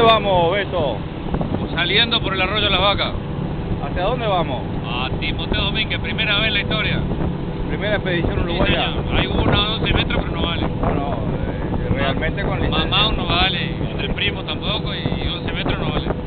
vamos, Beto? Saliendo por el arroyo de las Vacas. ¿Hacia dónde vamos? A Timoteo Domínguez, primera vez en la historia. Primera expedición uruguaya. Sí, hay uno a 11 metros, pero no vale. Bueno, realmente con licencia. Mamá no vale, el primo tampoco, y 11 metros no vale.